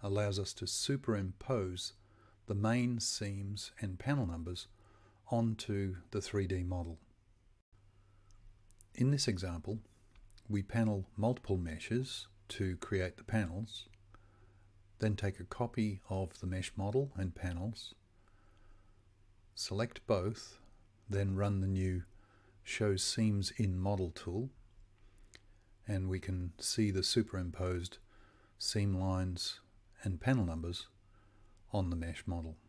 allows us to superimpose the main seams and panel numbers onto the 3D model. In this example, we panel multiple meshes to create the panels, then take a copy of the mesh model and panels, select both, then run the new Show Seams in Model tool, and we can see the superimposed seam lines and panel numbers on the mesh model.